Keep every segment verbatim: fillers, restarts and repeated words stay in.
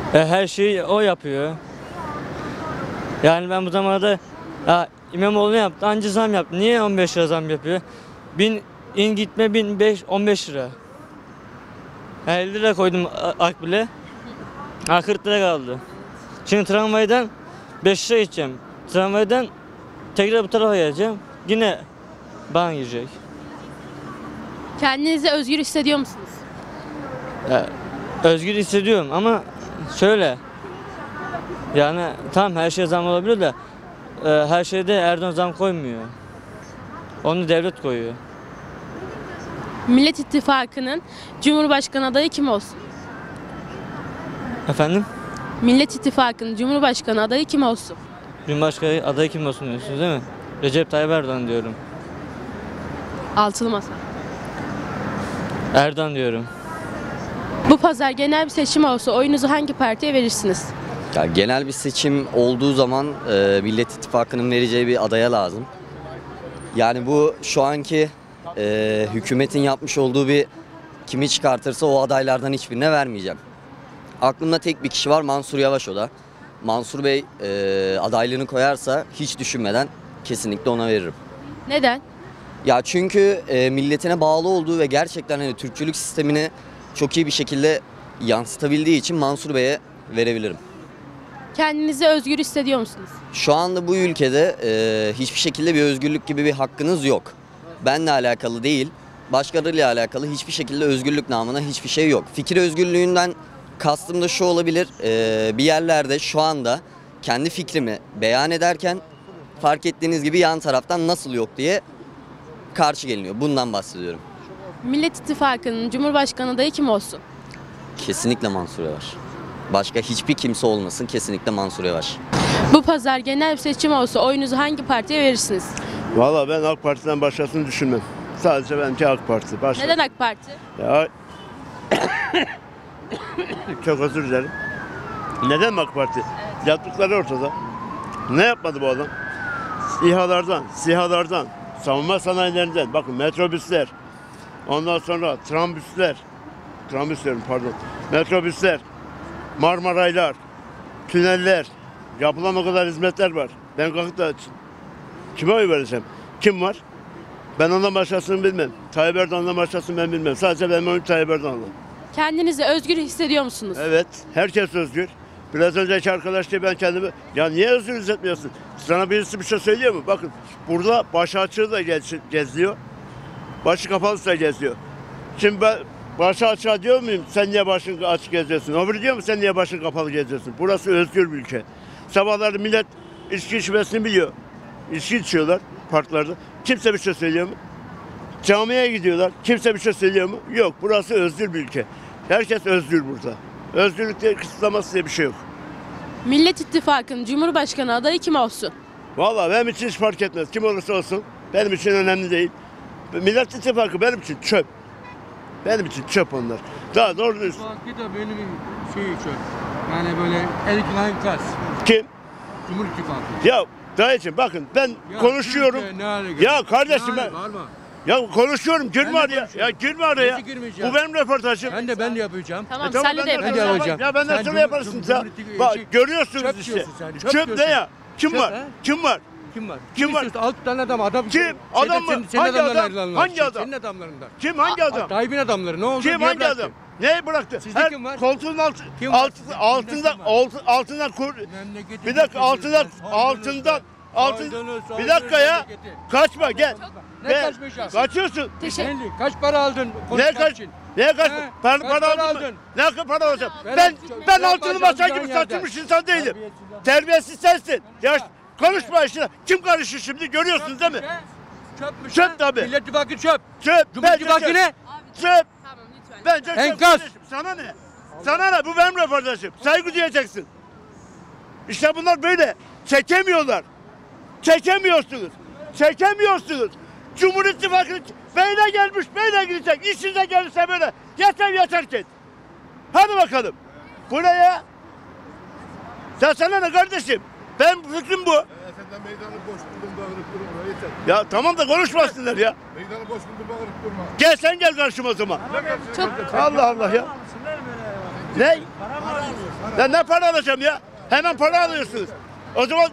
E, her şeyi o yapıyor. Yani ben bu zamanda ya, İmamoğlu yaptı, anca zam yaptı. Niye on beş lira zam yapıyor? Bin in gitme bin beş on beş lira. elli lira koydum akbile. Ha kırk lira kaldı. Şimdi tramvaydan beş lira gideceğim. Tramvaydan tekrar bu tarafa geleceğim. Yine bana girecek. Kendinizi özgür hissediyor musunuz? Ya, özgür hissediyorum ama şöyle. Yani tamam her şey zam olabilir de e, her şeyde Erdoğan zam koymuyor. Onu devlet koyuyor. Millet İttifakı'nın Cumhurbaşkanı adayı kim olsun? Efendim? Millet İttifakı'nın Cumhurbaşkanı adayı kim olsun? Cumhurbaşkanı adayı kim olsun diyorsunuz değil mi? Recep Tayyip Erdoğan diyorum. Altılı Masa. Erdoğan diyorum. Bu pazar genel bir seçim olsa oyunuzu hangi partiye verirsiniz? Ya genel bir seçim olduğu zaman e, Millet İttifakı'nın vereceği bir adaya lazım. Yani bu şu anki e, hükümetin yapmış olduğu bir kimi çıkartırsa o adaylardan hiçbirine vermeyeceğim. Aklımda tek bir kişi var, Mansur Yavaş o da. Mansur Bey e, adaylığını koyarsa hiç düşünmeden kesinlikle ona veririm. Neden? Ya çünkü e, milletine bağlı olduğu ve gerçekten hani Türkçülük sistemini çok iyi bir şekilde yansıtabildiği için Mansur Bey'e verebilirim. Kendinizi özgür hissediyor musunuz? Şu anda bu ülkede e, hiçbir şekilde bir özgürlük gibi bir hakkınız yok. Benle alakalı değil, başkalarıyla alakalı hiçbir şekilde özgürlük namına hiçbir şey yok. Fikir özgürlüğünden kastım da şu olabilir, e, bir yerlerde şu anda kendi fikrimi beyan ederken fark ettiğiniz gibi yan taraftan nasıl yok diye karşı geliniyor. Bundan bahsediyorum. Millet İttifakı'nın Cumhurbaşkanı adayı kim olsun? Kesinlikle Mansur Yavaş. Başka hiçbir kimse olmasın, kesinlikle Mansur Yavaş. Bu pazar genel bir seçim olsa oyunuzu hangi partiye verirsiniz? Valla ben AK Parti'den başkasını düşünmem. Sadece benimki AK Parti. Başka... Neden AK Parti? Ya... Çok özür dilerim. Neden AK Parti? Yaptıkları ortada. Ne yapmadı bu adam? İHA'lardan, SİHA'lardan, savunma sanayilerinden, bakın metrobüsler, ondan sonra trambüsler, trambüs diyorum pardon, metrobüsler, Marmaraylar, tüneller, yapılan o kadar hizmetler var. Ben kalkıp da kime oy vereceğim? Kim var? Ben ondan başkasını bilmem. Tayyip Erdoğan'dan başkasını ben bilmem. Sadece benim oyum Tayyip Erdoğan'la. Kendinizi özgür hissediyor musunuz? Evet, herkes özgür. Biraz önceki arkadaş diye ben kendimi... Ya niye özgür hissetmiyorsun? Sana birisi bir şey söylüyor mu? Bakın, burada başı açığı da gez, geziyor. Başı kapalı da geziyor. Şimdi ben başı açığa diyor muyum? Sen niye başın açık geziyorsun? Öbürü diyor mu sen niye başın kapalı geziyorsun? Burası özgür bir ülke. Sabahları millet içki içmesini biliyor. İçki içiyorlar parklarda. Kimse bir şey söylüyor mu? Camiye gidiyorlar. Kimse bir şey söylüyor mu? Yok. Burası özgür bir ülke. Herkes özgür burada. Özgürlükte kısıtlaması diye bir şey yok. Millet İttifakı'nın Cumhurbaşkanı adayı kim olsun? Vallahi benim için hiç fark etmez. Kim olursa olsun benim için önemli değil. Millet İttifakı benim için çöp. Benim için çöp onlar. Daha doğru düz. İttifakı da benim şey çöp. Yani böyle elik kas. Kim? Cumhur İttifakı. Ya dayıcım bakın ben Ya konuşuyorum. Türkiye ne hale geldi? Ya kardeşim Ne ben. hale var mı? Ya konuşuyorum girme Ben de araya. Ya konuşuyorum. girme araya. Nasıl girmeyeceğim? Bu benim röportajım. Ben de ben de yapacağım. Tamam, E tamam, senle de ben de Ben de yapalım. yapacağım. Ya benden Sen sonra Cumhur- yaparsınız ya. Cumhur İttifakı- Bak şey- görüyorsunuz çöp işte. diyorsun sen, Çöp, çöp ne diyorsun. ya? Kim Çöp, var? he? Kim var? Kim var? Kim var? Altı tane adam. Adam. Kim? Şeyde, Adam mı? Senin, senin Hangi adamların adam? ayrılanlar. Hangi Şey, adam? Senin adamlarından. Kim hangi adam? Tayyip'in adamları ne oldu? Kim Niye hangi bıraktı? adam? Neyi bıraktı? Sizde Her kim var? koltuğun altı, Kim var? alt, Sizde altında kim var? altı, altından kur. Memleketi Bir dakika altından getirdiniz, altından altın. soydunuz, Bir soydunuz dakika ya. memleketi. Kaçma gel. Ne Gel. kaçmayacağız? Kaçıyorsun. Teşekkür. Belli. Kaç para aldın Ne konuşmak kaç? için? Ne kaç? He? Para, Kaç para para aldın mı? aldın? Ne kadar para alacağım? Ben- Ben ben Ben altını başlayacağım masa gibi yerden. satılmış insan değilim. Terbiyesiz sensin. Ya konuşma işte. Kim karışır şimdi görüyorsunuz değil mi? Çöpmüş. Çöp ha? tabii. Millet İttifakı çöp. Çöp. Cumhur Bence İttifakı çöp. ne? Çöp. Tamam lütfen. Bence çöp. Enkaz. kardeşim. Sana ne? Sana ne? Bu benim röportajım. Saygı duyacaksın. İşte bunlar böyle. Çekemiyorlar. Çekemiyorsunuz. Çekemiyorsunuz. Cumhur İttifakı beyle gelmiş, beyle gidecek. İşinize gelirse böyle. Yeter yeter ki. Hadi bakalım. Bu ne ya? Ya sana ne kardeşim? Ben fikrim bu. Ya senden meydanı boş buldum bağırıp durma yeter. Ya tamam da konuşmasınlar ya. Meydanı boş buldum bağırıp durma. Gel sen gel karşıma o zaman. Çok Allah Allah ya. Ne? Para mı alıyorsun? Para. Ben ne para alacağım ya? Hemen para alıyorsunuz. O zaman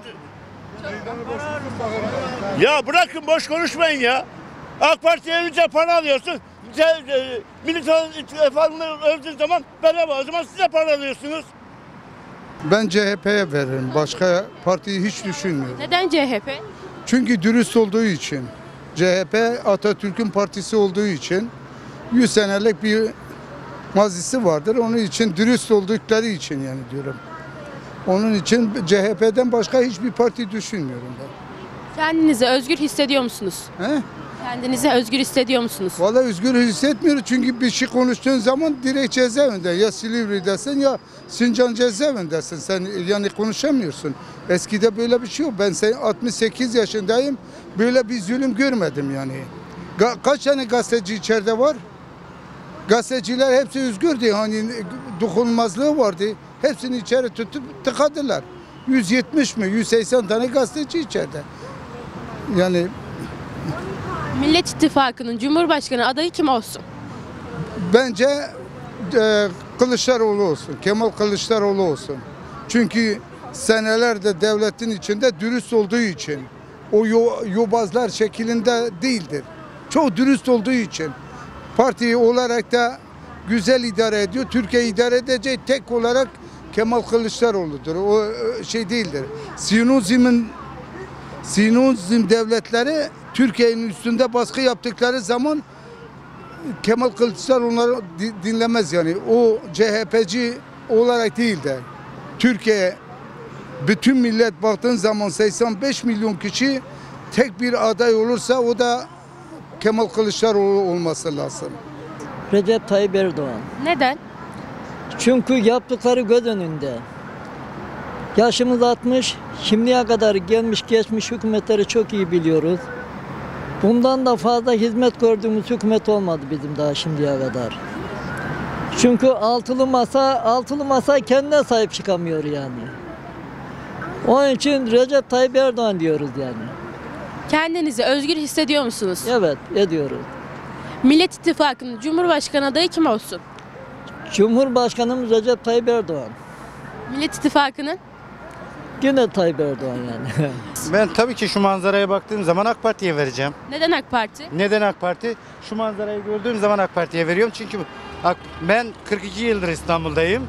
ya bırakın boş konuşmayın ya. AK Parti'ye önce para alıyorsun. Millet İttifakı'nı öldüğün zaman bedava. O zaman siz de para alıyorsunuz. Ben C H P'ye veririm. Başka partiyi hiç düşünmüyorum. Neden C H P? Çünkü dürüst olduğu için. C H P Atatürk'ün partisi olduğu için yüz senelik bir mazisi vardır. Onun için dürüst oldukları için yani diyorum. Onun için C H P'den başka hiçbir parti düşünmüyorum ben. Kendinizi özgür hissediyor musunuz? He? Kendinizi özgür hissediyor musunuz? Vallahi özgür hissetmiyoruz çünkü bir şey konuştuğun zaman direkt cezaevinde. Ya Silivri'desin ya Sincan cezaevindesin. Sen yani konuşamıyorsun. Eskide böyle bir şey yok. Ben sen altmış sekiz yaşındayım. Böyle bir zulüm görmedim yani. Ga- kaç tane gazeteci içeride var? Gazeteciler hepsi özgürdü. Hani dokunulmazlığı vardı. Hepsini içeri tutup tıkadılar. yüz yetmiş mi? yüz seksen tane gazeteci içeride. Yani Millet İttifakı'nın Cumhurbaşkanı adayı kim olsun? bence e, Kılıçdaroğlu olsun. Kemal Kılıçdaroğlu olsun. Çünkü senelerde devletin içinde dürüst olduğu için. O yo, yobazlar şeklinde değildir. Çok dürüst olduğu için. Parti olarak da güzel idare ediyor. Türkiye idare edeceği tek olarak Kemal Kılıçdaroğlu'dur. O e, şey değildir. Siyonizmin Siyonizm devletleri Türkiye'nin üstünde baskı yaptıkları zaman Kemal Kılıçdaroğlu onları dinlemez yani. O C H P'ci olarak değil de Türkiye bütün millet baktığın zaman seksen beş milyon kişi tek bir aday olursa o da Kemal Kılıçdaroğlu olması lazım. Recep Tayyip Erdoğan. Neden? Çünkü yaptıkları göz önünde. Yaşımız altmış, şimdiye kadar gelmiş geçmiş hükümetleri çok iyi biliyoruz. Bundan da fazla hizmet gördüğümüz hükümet olmadı bizim daha şimdiye kadar. Çünkü altılı masa, altılı masa kendine sahip çıkamıyor yani. Onun için Recep Tayyip Erdoğan diyoruz yani. Kendinizi özgür hissediyor musunuz? Evet, ediyoruz. Millet İttifakı'nın Cumhurbaşkanı adayı kim olsun? Cumhurbaşkanımız Recep Tayyip Erdoğan. Millet İttifakı'nın? Yine Tayyip Erdoğan yani. Ben tabii ki şu manzaraya baktığım zaman AK Parti'ye vereceğim. Neden AK Parti? Neden AK Parti? Şu manzarayı gördüğüm zaman AK Parti'ye veriyorum. Çünkü AK- ben kırk iki yıldır İstanbul'dayım.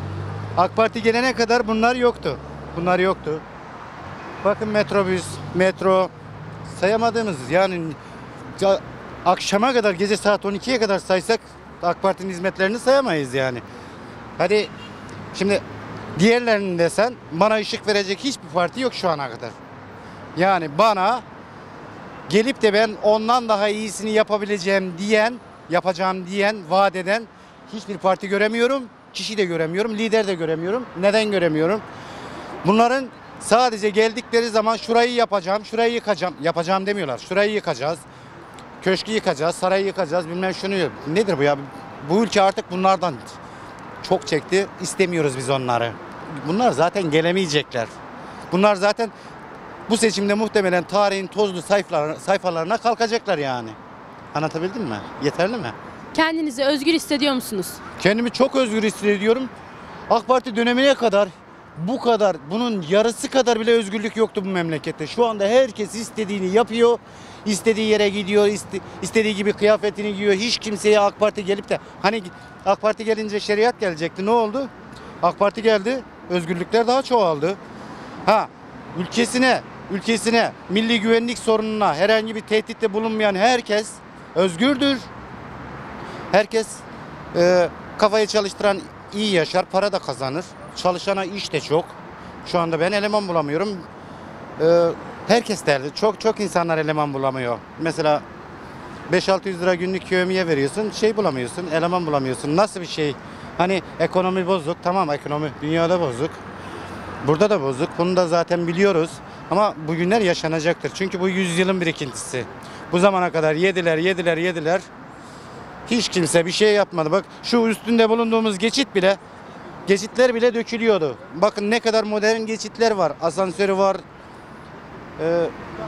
AK Parti gelene kadar bunlar yoktu. Bunlar yoktu. Bakın metrobüs, metro sayamadığımız yani ya, akşama kadar gece saat on ikiye kadar saysak AK Parti'nin hizmetlerini sayamayız yani. Hadi şimdi diğerlerinin desen bana ışık verecek hiçbir parti yok şu ana kadar. Yani bana gelip de ben ondan daha iyisini yapabileceğim diyen, yapacağım diyen, vaat eden hiçbir parti göremiyorum. Kişi de göremiyorum, lider de göremiyorum. Neden göremiyorum? Bunların sadece geldikleri zaman şurayı yapacağım, şurayı yıkacağım. Yapacağım demiyorlar. Şurayı yıkacağız. Köşkü yıkacağız, sarayı yıkacağız. Bilmem şunu. Nedir bu ya? Bu ülke artık bunlardan çok çekti. İstemiyoruz biz onları. Bunlar zaten gelemeyecekler. Bunlar zaten bu seçimde muhtemelen tarihin tozlu sayfalarına, sayfalarına kalkacaklar yani. Anlatabildim mi? Yeterli mi? Kendinizi özgür hissediyor musunuz? Kendimi çok özgür hissediyorum. AK Parti dönemine kadar bu kadar, bunun yarısı kadar bile özgürlük yoktu bu memlekette. Şu anda herkes istediğini yapıyor, istediği yere gidiyor, iste, istediği gibi kıyafetini giyiyor. Hiç kimseye AK Parti gelip de hani AK Parti gelince şeriat gelecekti. Ne oldu? AK Parti geldi, özgürlükler daha çoğaldı. Ha, ülkesine, ülkesine, milli güvenlik sorununa herhangi bir tehditte bulunmayan herkes özgürdür. Herkes e, kafayı çalıştıran iyi yaşar, para da kazanır. Çalışana iş de çok. Şu anda ben eleman bulamıyorum. E, herkes derdi. Çok çok insanlar eleman bulamıyor. Mesela beş altı yüz lira günlük yevmiye veriyorsun, şey bulamıyorsun, eleman bulamıyorsun. Nasıl bir şey? Hani ekonomi bozuk, tamam ekonomi dünyada bozuk. Burada da bozuk. Bunu da zaten biliyoruz. Ama bu günler yaşanacaktır. Çünkü bu yüzyılın birikintisi. Bu zamana kadar yediler, yediler, yediler. Hiç kimse bir şey yapmadı. Bak şu üstünde bulunduğumuz geçit bile, geçitler bile dökülüyordu. Bakın ne kadar modern geçitler var. Asansörü var. Ee,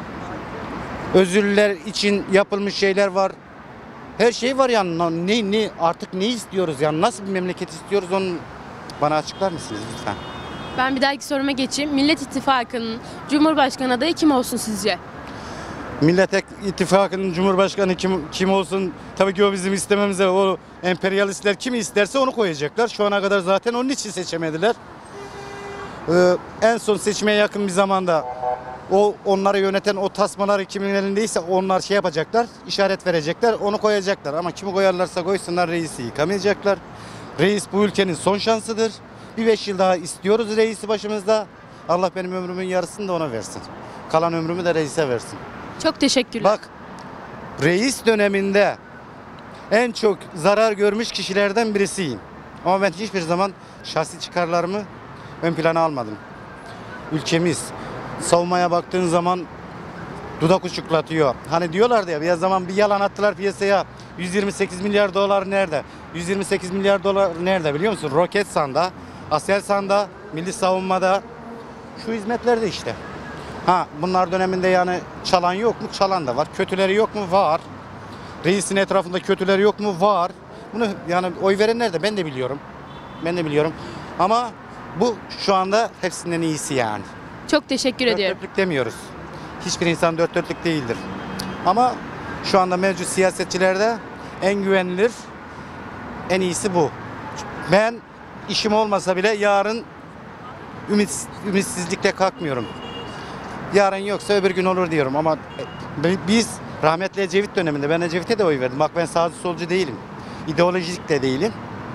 özürlüler için yapılmış şeyler var. Her şey var yani. Ne, ne artık ne istiyoruz yani? Nasıl bir memleket istiyoruz onu Bana açıklar mısınız lütfen? Ben bir dahaki soruma geçeyim. Millet İttifakı'nın Cumhurbaşkanı adayı kim olsun sizce? Millet İttifakı'nın Cumhurbaşkanı kim, kim olsun? Tabii ki o bizim istememize, o emperyalistler kimi isterse onu koyacaklar. Şu ana kadar zaten onun için seçemediler. Ee, en son seçime yakın bir zamanda o onları yöneten o tasmaları kimin elindeyse onlar şey yapacaklar, işaret verecekler, onu koyacaklar. Ama kimi koyarlarsa koysunlar reisi yıkamayacaklar. Reis bu ülkenin son şansıdır. Bir beş yıl daha istiyoruz reisi başımızda. Allah benim ömrümün yarısını da ona versin. Kalan ömrümü de reise versin. Çok teşekkürler. Bak, reis döneminde en çok zarar görmüş kişilerden birisiyim. Ama ben hiçbir zaman şahsi çıkarlarımı ön plana almadım. Ülkemiz savunmaya baktığın zaman dudak uçuklatıyor. Hani diyorlardı ya bir zaman bir yalan attılar piyasaya. yüz yirmi sekiz milyar dolar nerede? yüz yirmi sekiz milyar dolar nerede biliyor musun? Roketsan'da, Aselsan'da, Milli Savunma'da, şu hizmetlerde işte. Ha bunlar döneminde yani çalan yok mu? Çalan da var. Kötüleri yok mu? Var. Reisin etrafında kötüleri yok mu? Var. Bunu yani oy verenler de ben de biliyorum. Ben de biliyorum. Ama bu şu anda hepsinden iyisi yani. Çok teşekkür Dört ediyorum. dörtlük demiyoruz. Hiçbir insan dört dörtlük değildir. Ama şu anda mevcut siyasetçilerde en güvenilir, en iyisi bu. Ben işim olmasa bile yarın ümit, ümitsizlikle kalkmıyorum. Yarın yoksa öbür gün olur diyorum ama biz rahmetli Ecevit döneminde ben Ecevit'e de oy verdim. Bak ben sağcı solcu değilim. İdeolojik de değilim.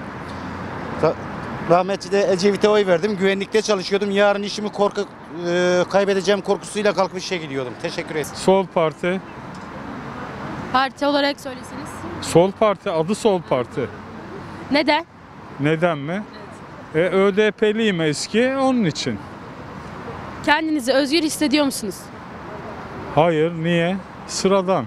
Rahmetli de Ecevit'e oy verdim. Güvenlikte çalışıyordum. Yarın işimi korku e, kaybedeceğim korkusuyla kalkıp işe gidiyordum. Teşekkür ederim. Sol Parti. Parti olarak söyleseniz. Sol Parti, adı Sol Parti. Neden? Neden mi? E, ÖDP'liyim eski, onun için. Kendinizi özgür hissediyor musunuz? Hayır, niye? Sıradan.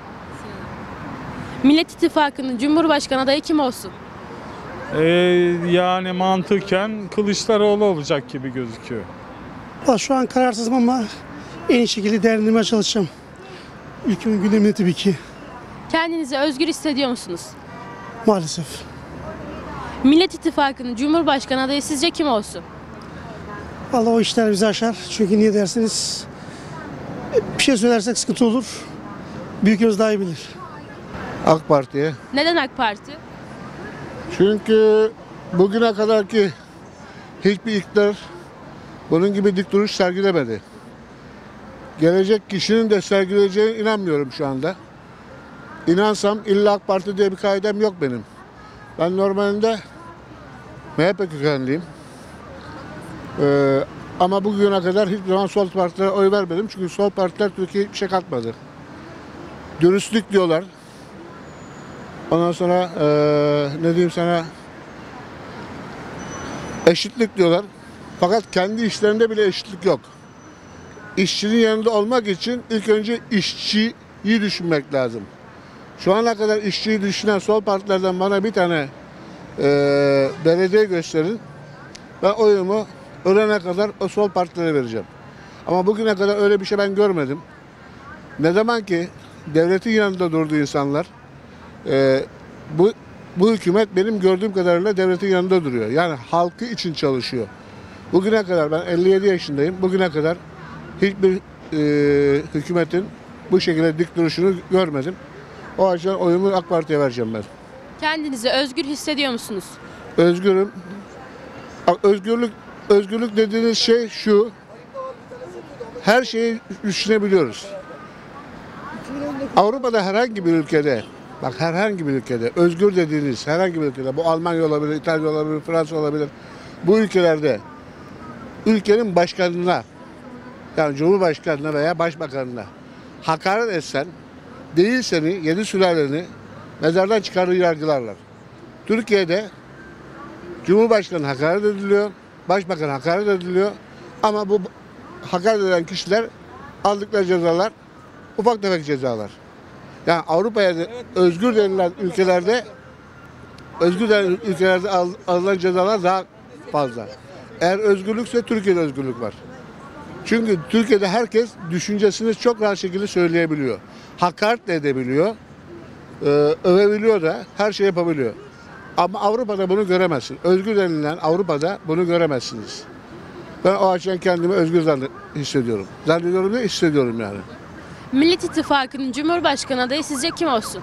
Millet İttifakı'nın Cumhurbaşkanı adayı kim olsun? E, yani mantıken Kılıçdaroğlu olacak gibi gözüküyor. Vallahi şu an kararsızım ama en iyi şekilde değerlendirmeye çalışacağım. Ülkemin gündeminde tabii ki Kendinizi özgür hissediyor musunuz? maalesef. Millet İttifakı'nın Cumhurbaşkanı adayı sizce kim olsun? Vallahi o işler bizi aşar. Çünkü niye derseniz bir şey söylersek sıkıntı olur. Büyüklerimiz daha iyi bilir. AK Parti'ye. Neden AK Parti? Çünkü bugüne kadar ki hiçbir iktidar bunun gibi dik duruş sergilemedi. Gelecek kişinin de sergileyeceğine inanmıyorum şu anda. İnansam illa AK Parti diye bir kaidem yok benim. Ben normalde M H P kökenliyim. Ee, ama bugüne kadar hiçbir zaman sol partilere oy vermedim. Çünkü sol partiler Türkiye'ye hiçbir şey katmadı. Dürüstlük diyorlar. Ondan sonra ee, ne diyeyim sana, eşitlik diyorlar. Fakat kendi işlerinde bile eşitlik yok. İşçinin yanında olmak için ilk önce işçiyi düşünmek lazım. Şu ana kadar işçiyi düşünen sol partilerden bana bir tane e, belediye gösterin. Ben oyumu ölene kadar o sol partilere vereceğim. Ama bugüne kadar öyle bir şey ben görmedim. Ne zaman ki devletin yanında durdu insanlar, e, bu bu hükümet benim gördüğüm kadarıyla devletin yanında duruyor. Yani halkı için çalışıyor. Bugüne kadar ben elli yedi yaşındayım. Bugüne kadar hiçbir e, hükümetin bu şekilde dik duruşunu görmedim. O açıdan oyumu AK Parti'ye vereceğim ben. Kendinizi özgür hissediyor musunuz? Özgürüm. Özgürlük özgürlük dediğiniz şey şu. Her şeyi düşünebiliyoruz. Avrupa'da herhangi bir ülkede, bak herhangi bir ülkede, özgür dediğiniz herhangi bir ülkede, bu Almanya olabilir, İtalya olabilir, Fransa olabilir. Bu ülkelerde ülkenin başkanına, yani Cumhurbaşkanına veya Başbakanına hakaret etsen, değil seni, yedi sülaleni mezardan çıkarır yargılarlar. Türkiye'de Cumhurbaşkanı hakaret ediliyor, Başbakan hakaret ediliyor ama bu hakaret eden kişiler aldıkları cezalar ufak tefek cezalar. Yani Avrupa'ya özgür denilen ülkelerde özgür denilen ülkelerde alınan cezalar daha fazla. Eğer özgürlükse Türkiye'de özgürlük var. Çünkü Türkiye'de herkes düşüncesini çok rahat şekilde söyleyebiliyor. Hakaret de edebiliyor, övebiliyor da her şey yapabiliyor. Ama Avrupa'da bunu göremezsin. Özgür denilen Avrupa'da bunu göremezsiniz. Ben o açıdan kendimi özgür zannet hissediyorum. Zannediyorum ve hissediyorum yani. Millet İttifakı'nın Cumhurbaşkanı adayı sizce kim olsun?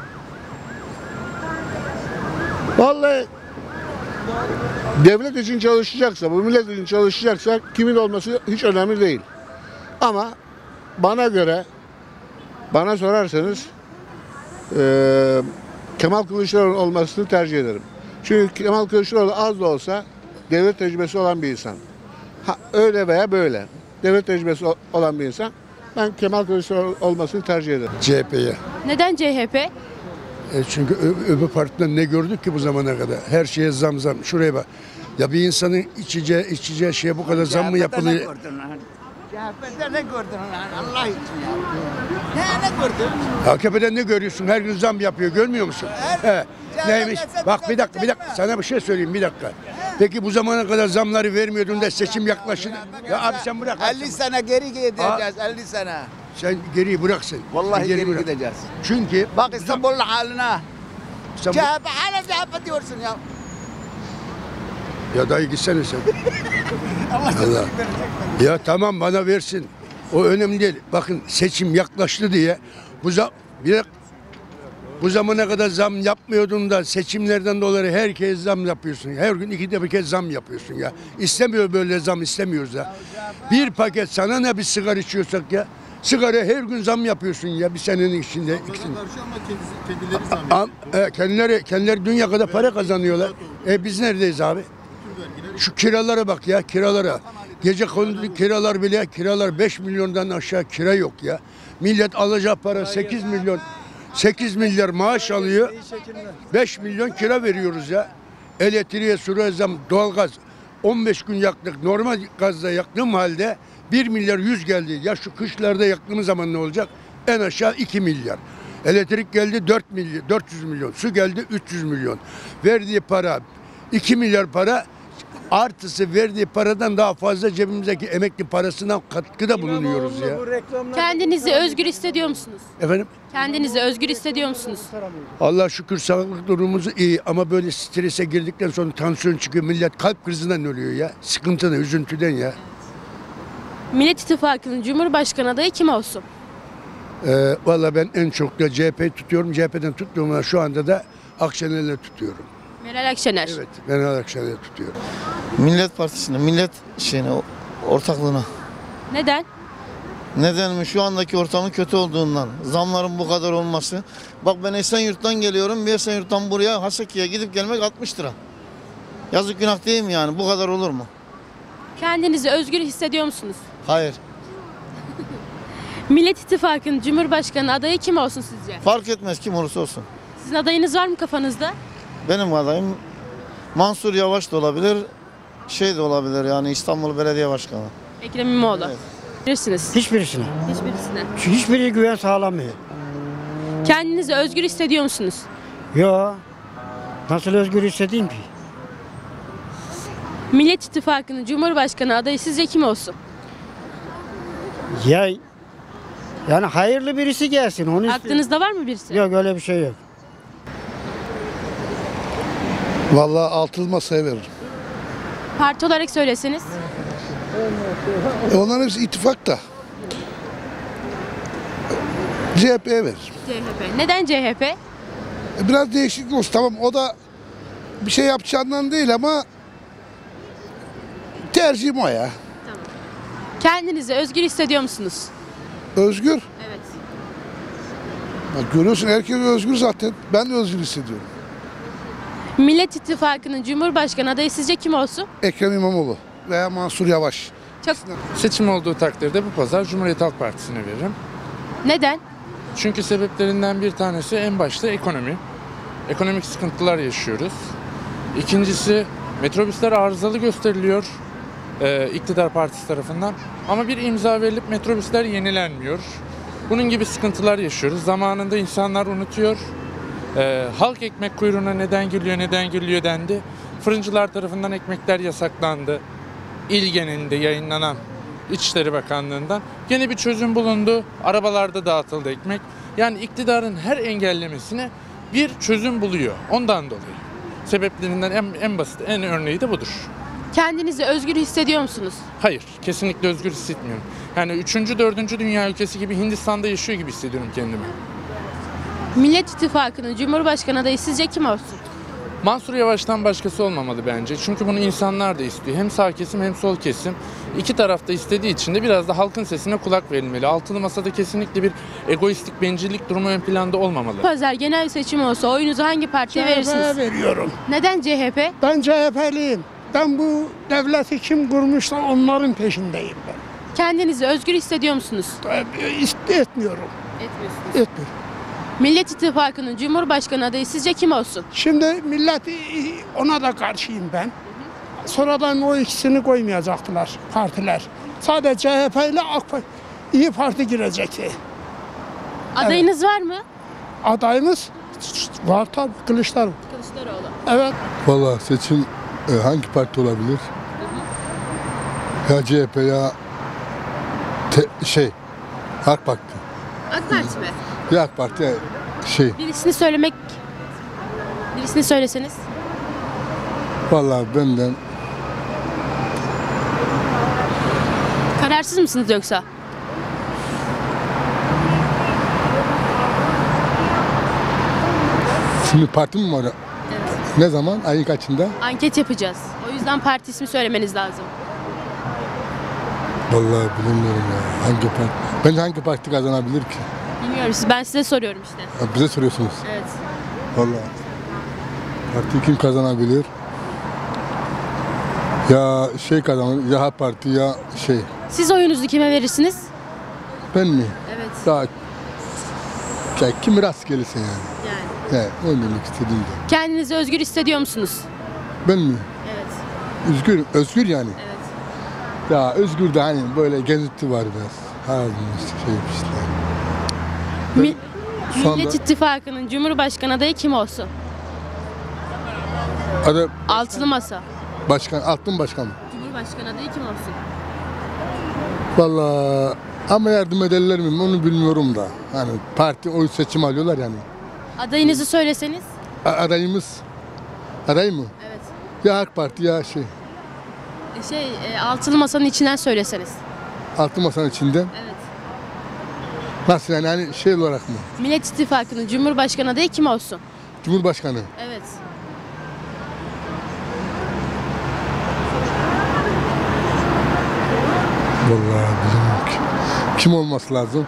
Vallahi devlet için çalışacaksa, bu millet için çalışacaksa kimin olması hiç önemli değil. Ama bana göre, bana sorarsanız eee Kemal Kılıçdaroğlu olmasını tercih ederim. Çünkü Kemal Kılıçdaroğlu az da olsa devlet tecrübesi olan bir insan. Ha, öyle veya böyle. Devlet tecrübesi olan bir insan. Ben Kemal Kılıçdaroğlu olmasını tercih ederim. C H P'ye. Neden C H P? E çünkü ö- öbür partiden ne gördük ki bu zamana kadar? Her şeye zam zam. Şuraya bak. Ya bir insanın içeceği, içeceği şeye bu kadar zam mı yapılıyor? C H P'de ne gördün lan Allah için ya? Ne, ne gördün? A K P'den ne görüyorsun? Her gün zam yapıyor. Görmüyor musun? He. Neymiş? Bak bir dakika bir dakika. Sana bir şey söyleyeyim bir dakika. Peki bu zamana kadar zamları vermiyordun da seçim yaklaştı. Ya abi sen bırak. elli sene geri gideceğiz elli sene. Sen geriyi bırak sen. Vallahi Sen geri, bırak. gideceğiz. Çünkü Bak İstanbul'un haline. İstanbul- C H P hala C H P diyorsun ya. Ya dayı gitsene sen. Allah. Ya tamam bana versin. O önemli değil. Bakın seçim yaklaştı diye bu zam bir bu zamana kadar zam yapmıyordun da seçimlerden dolayı herkes zam yapıyorsun. Her gün iki de bir kez zam yapıyorsun ya. İstemiyor böyle zam istemiyoruz ya. Bir paket sana ne bir sigara içiyorsak ya. Sigara her gün zam yapıyorsun ya bir senenin içinde. ikisini. Kendileri zam Am- e, kendileri, kendileri dünya kadar para kazanıyorlar. E biz neredeyiz abi? Şu kiralara bak ya kiralara. Gece kondu kiralar bile kiralar beş milyondan aşağı kira yok ya. Millet alacağı para sekiz milyon. sekiz milyar maaş alıyor. beş milyon kira veriyoruz ya. Elektriğe, suya zam, doğalgaz. on beş gün yaktık. Normal gazda yaktığım halde bir milyar yüz geldi. Ya şu kışlarda yaktığımız zaman ne olacak? En aşağı iki milyar. Elektrik geldi dört milyar, dört yüz milyon. Su geldi üç yüz milyon. Verdiği para iki milyar para. Artısı verdiği paradan daha fazla cebimizdeki emekli parasına katkıda bulunuyoruz ya. Kendinizi özgür hissediyor musunuz? Efendim? Kendinizi özgür hissediyor musunuz? Allah şükür sağlık durumumuz iyi ama böyle strese girdikten sonra tansiyon çıkıyor. Millet kalp krizinden ölüyor ya. Sıkıntıdan, üzüntüden ya. Millet İttifakı'nın Cumhurbaşkanı adayı kim olsun? Ee, Valla ben en çok da C H P'yi tutuyorum. C H P'den tuttuğum ama şu anda da Akşener'le tutuyorum. Meral Akşener. Evet, ben Akşener'le tutuyorum. Millet Partisi'ne, millet şeyine, ortaklığına. Neden? Neden mi? Şu andaki ortamın kötü olduğundan. Zamların bu kadar olması. Bak ben Esenyurt'tan geliyorum. Bir Esenyurt'tan buraya Hasaki'ye gidip gelmek altmış lira. Yazık günah değil mi yani? Bu kadar olur mu? Kendinizi özgür hissediyor musunuz? Hayır. Millet İttifakı'nın Cumhurbaşkanı adayı kim olsun sizce? Fark etmez kim olursa olsun. Sizin adayınız var mı kafanızda? Benim adayım Mansur Yavaş da olabilir. Şey de olabilir yani İstanbul Belediye Başkanı. Ekrem İmamoğlu. Evet. Bilirsiniz. Hiçbirisine. Hiçbirisine. Çünkü hiçbiri güven sağlamıyor. Kendinizi özgür hissediyor musunuz? Yo. Nasıl özgür hissedeyim ki? Millet İttifakı'nın Cumhurbaşkanı adayı sizce kim olsun? Ya yani hayırlı birisi gelsin. Onu istiyorum. Aklınızda var mı birisi? Yok öyle bir şey yok. Vallahi altılı masaya veririm. Parti olarak söyleseniz. E onların hepsi ittifak da. C H P'ye veririm. C H P. Neden C H P? E biraz değişiklik olsun. Tamam o da bir şey yapacağından değil ama tercihim o ya. Kendinizi özgür hissediyor musunuz? Özgür. Evet. Bak görüyorsun herkes özgür zaten. Ben de özgür hissediyorum. Millet İttifakı'nın Cumhurbaşkanı adayı sizce kim olsun? Ekrem İmamoğlu veya Mansur Yavaş. Çok. Seçim olduğu takdirde bu pazar Cumhuriyet Halk Partisi'ne veririm. Neden? Çünkü sebeplerinden bir tanesi en başta ekonomi. Ekonomik sıkıntılar yaşıyoruz. İkincisi metrobüsler arızalı gösteriliyor e, iktidar partisi tarafından. Ama bir imza verilip metrobüsler yenilenmiyor. Bunun gibi sıkıntılar yaşıyoruz. Zamanında insanlar unutuyor. E, halk ekmek kuyruğuna neden giriliyor, neden giriliyor dendi. Fırıncılar tarafından ekmekler yasaklandı. İl genelinde yayınlanan İçişleri Bakanlığı'ndan yine bir çözüm bulundu. Arabalarda dağıtıldı ekmek. Yani iktidarın her engellemesine bir çözüm buluyor. Ondan dolayı. sebeplerinden en, en basit, en örneği de budur. Kendinizi özgür hissediyor musunuz? Hayır, kesinlikle özgür hissetmiyorum. Yani üçüncü, dördüncü dünya ülkesi gibi Hindistan'da yaşıyor gibi hissediyorum kendimi. Millet İttifakı'nın Cumhurbaşkanı adayı sizce kim olsun? Mansur Yavaş'tan başkası olmamalı bence. Çünkü bunu insanlar da istiyor. Hem sağ kesim hem sol kesim. İki taraf da istediği için de biraz da halkın sesine kulak verilmeli. Altılı Masa'da kesinlikle bir egoistik, bencillik durumu ön planda olmamalı. Pazar genel seçim olsa oyunuzu hangi partiye verirsiniz? veriyorum. Neden C H P? Ben C H P'liyim. Ben bu devleti kim kurmuşsa onların peşindeyim ben. Kendinizi özgür hissediyor musunuz? Etmiyorum. Etmiyorsunuz. Etmiyorum. Millet İttifakı'nın Cumhurbaşkanı adayı sizce kim olsun? Şimdi millet ona da karşıyım ben. Sonradan o ikisini koymayacaktılar partiler. Sadece C H P ile AK Parti, İyi Parti girecekti. Adayınız var mı? Adayımız var tabii, Kılıçdaroğlu. Kılıçdaroğlu. Evet. Vallahi seçim e, hangi parti olabilir? Ya C H P ya te- şey AK Parti. AK Parti mi? Ya AK Parti ya şey. Birisini söylemek... Birisini söyleseniz. Vallahi benden Kararsız mısınız yoksa? şimdi parti mi var? Evet. Ne zaman? Ayın kaçında? Anket yapacağız. O yüzden parti ismi söylemeniz lazım. Vallahi bilmiyorum ya. Hangi parti? Bence hangi parti kazanabilir ki? Bilmiyorum. Siz, ben size soruyorum işte. Ya bize soruyorsunuz. Evet. Vallahi. Parti kim kazanabilir? Ya şey kazanır, ya AK Parti ya şey. Siz oyunuzu kime verirsiniz? Ben mi? Evet. Daha ya kim rast gelirse yani. Yani. He, onu demek istediğim de. Kendinizi özgür hissediyor musunuz? Ben mi? Evet. Özgür, özgür yani. Evet. Ya özgür de hani böyle gezinti var biraz. Ağzım işte şey işte. Mi- Şu anda- Millet İttifakı'nın Cumhurbaşkanı adayı kim olsun? Adı Altılı Masa. başkan, altın başkan mı? Cumhurbaşkanı adayı kim olsun? Vallahi ama yardım ederler mi onu bilmiyorum da. Hani parti oy seçim alıyorlar yani. Adayınızı söyleseniz. A- adayımız, aday mı? Evet. Ya AK Parti ya şey. Şey, e, Altılı Masa'nın içinden söyleseniz. Altın masanın içinde. Evet. Nasıl yani hani şey olarak mı? Millet İttifakı'nın Cumhurbaşkanı adayı kim olsun? Cumhurbaşkanı. Evet. Vallahi bilmiyorum ki. Kim olması lazım?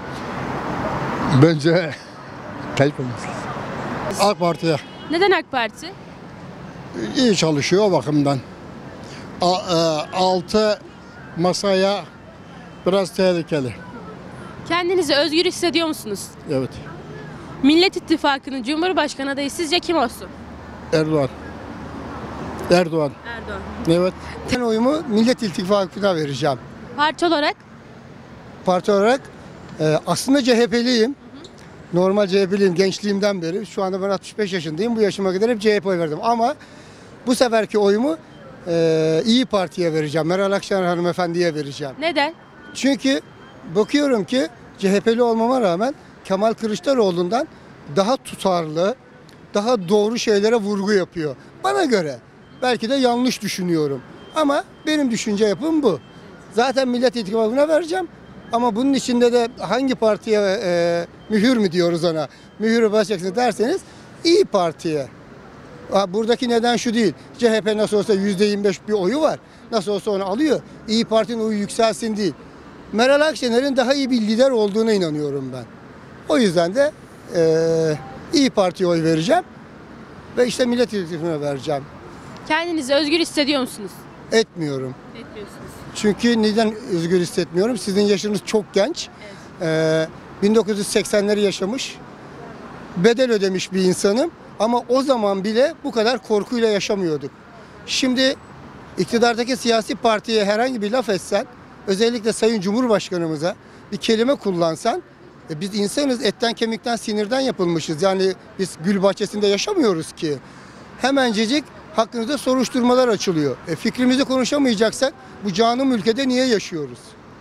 Bence Tayyip olması lazım. AK Parti'ye Neden AK Parti? iyi çalışıyor o bakımdan. A- e, altı masaya biraz tehlikeli. Kendinizi özgür hissediyor musunuz? Evet. Millet İttifakı'nın Cumhurbaşkanı adayı sizce kim olsun? Erdoğan. Erdoğan. Erdoğan. Evet. Ben oyumu Millet İttifakı'na vereceğim. Parti olarak? Parti olarak e, aslında C H P'liyim. Normal C H P'liyim gençliğimden beri. Şu anda ben altmış beş yaşındayım. Bu yaşıma kadar hep C H P oy verdim. Ama bu seferki oyumu e, İyi Parti'ye vereceğim. Meral Akşener hanımefendiye vereceğim. Neden? Çünkü bakıyorum ki C H P'li olmama rağmen Kemal Kılıçdaroğlu'ndan daha tutarlı, daha doğru şeylere vurgu yapıyor. Bana göre. Belki de yanlış düşünüyorum. Ama benim düşünce yapım bu. Zaten Millet İttifakı'na vereceğim. Ama bunun içinde de hangi partiye e, mühür mü diyoruz ona? Mühürü basacaksınız derseniz İyi Parti'ye. Ha, buradaki neden şu değil. C H P nasıl olsa yüzde yirmi beş bir oyu var. Nasıl olsa onu alıyor. İyi Parti'nin oyu yükselsin değil. Meral Akşener'in daha iyi bir lider olduğuna inanıyorum ben. O yüzden de e, İyi Parti'ye oy vereceğim. Ve işte Millet İttifakı'na vereceğim. Kendinizi özgür hissediyor musunuz? Etmiyorum. Etmiyorsunuz. Çünkü neden özgür hissetmiyorum? Sizin yaşınız çok genç. Ee, bin dokuz yüz seksenleri yaşamış. Bedel ödemiş bir insanım. Ama o zaman bile bu kadar korkuyla yaşamıyorduk. Şimdi iktidardaki siyasi partiye herhangi bir laf etsen, özellikle Sayın Cumhurbaşkanımıza bir kelime kullansan, e biz insanız, etten kemikten sinirden yapılmışız. Yani biz gül bahçesinde yaşamıyoruz ki. Hemencecik hakkınızda soruşturmalar açılıyor. E fikrimizi konuşamayacaksak bu canım ülkede niye yaşıyoruz?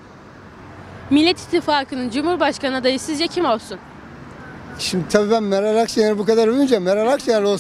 Millet İttifakı'nın Cumhurbaşkanı adayı sizce kim olsun? Şimdi tabii ben Meral Akşener bu kadar övünce Meral Akşener olsun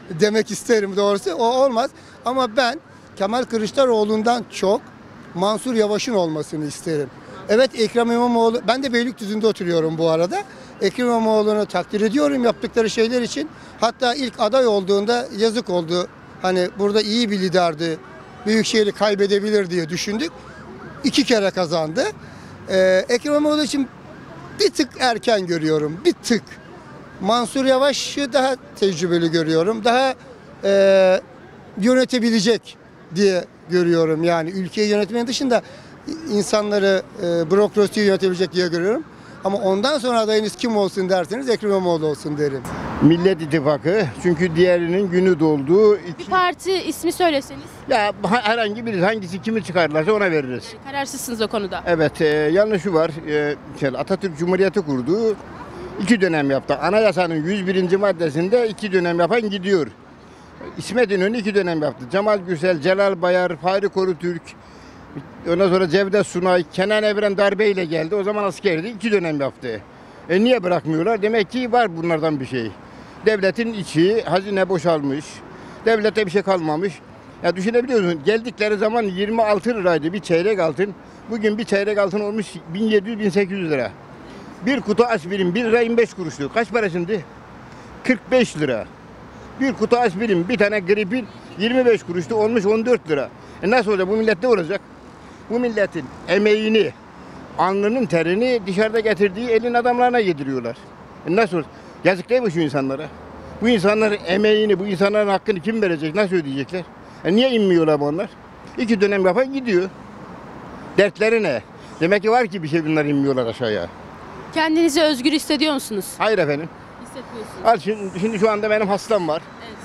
demek isterim doğrusu. O olmaz. Ama ben Kemal Kılıçdaroğlu'ndan çok Mansur Yavaş'ın olmasını isterim. Evet, Ekrem İmamoğlu, ben de Beylikdüzü'nde oturuyorum bu arada. Ekrem İmamoğlu'nu takdir ediyorum yaptıkları şeyler için. Hatta ilk aday olduğunda yazık oldu. Hani burada iyi bir liderdi. Büyükşehir'i kaybedebilir diye düşündük. İki kere kazandı. Ee, Ekrem İmamoğlu için bir tık erken görüyorum. Bir tık. Mansur Yavaş'ı daha tecrübeli görüyorum. Daha e, yönetebilecek diye görüyorum. Yani ülkeyi yönetmenin dışında insanları, e, bürokrasiyi yönetebilecek diye görüyorum. Ama ondan sonra adayınız kim olsun derseniz Ekrem İmamoğlu olsun derim. Millet İttifakı, çünkü diğerinin günü doldu. Bir parti ismi söyleseniz. Ya herhangi biri, hangisi kimi çıkarlarsa ona veririz. Yani kararsızsınız o konuda. Evet, e, yanlış şu var. E, şey, Atatürk Cumhuriyeti kurdu. İki dönem yaptı. Anayasanın yüz birinci maddesinde iki dönem yapan gidiyor. İsmet İnönü iki dönem yaptı. Cemal Gürsel, Celal Bayar, Fahri Korutürk, ondan sonra Cevdet Sunay, Kenan Evren darbeyle geldi. O zaman askerdi. İki dönem yaptı. E niye bırakmıyorlar? Demek ki var bunlardan bir şey. Devletin içi, hazine boşalmış. Devlete bir şey kalmamış. Ya düşünebiliyor musun? Geldikleri zaman yirmi altı liraydı bir çeyrek altın. Bugün bir çeyrek altın olmuş bin yedi yüz bin sekiz yüz lira. Bir kutu aspirin bir lira yirmi beş kuruştu. Kaç para şimdi? kırk beş lira. Bir kutu aspirin, bir tane gripin yirmi beş kuruştu, olmuş on dört lira. E nasıl olacak? Bu millet ne olacak? Bu milletin emeğini, alnının terini dışarıda getirdiği elin adamlarına yediriyorlar. E nasıl olacak? Yazık değil mi şu insanlara? Bu insanların emeğini, bu insanların hakkını kim verecek? Nasıl ödeyecekler? E niye inmiyorlar bunlar? İki dönem yapan gidiyor. Dertleri ne? Demek ki var ki bir şey, bunlar inmiyorlar aşağıya. Kendinizi özgür hissediyor musunuz? Hayır efendim. Hissetmiyorsunuz. Al şimdi, şimdi şu anda benim hastam var. Evet.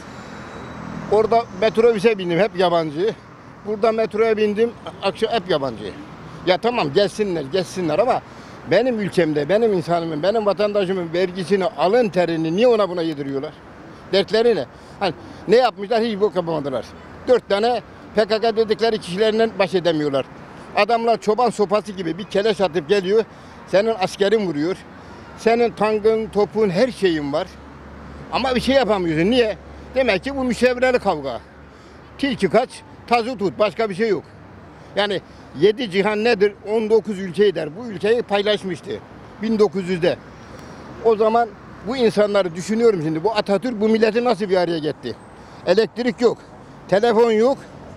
Orada metrobüse bindim, hep yabancı. Burada metroya bindim, akşam hep yabancı. Ya tamam gelsinler, gelsinler ama benim ülkemde, benim insanımın, benim vatandaşımın vergisini, alın terini niye ona buna yediriyorlar? Dertleri ne? Hani ne yapmışlar? Hiç bok yapamadılar. Dört tane P K K dedikleri kişilerinden baş edemiyorlar. Adamlar çoban sopası gibi bir keleş atıp geliyor. Senin askerin vuruyor. Senin tankın, topun, her şeyin var. Ama bir şey yapamıyorsun. Niye? Demek ki bu müşevreli kavga. Tilki kaç, tazı tut. Başka bir şey yok. Yani yedi cihan nedir? on dokuz ülkeyi der. Bu ülkeyi paylaşmıştı. bin dokuz yüzde. O zaman bu insanları düşünüyorum şimdi. Bu Atatürk bu milleti nasıl bir araya getirdi? Elektrik yok. Telefon yok.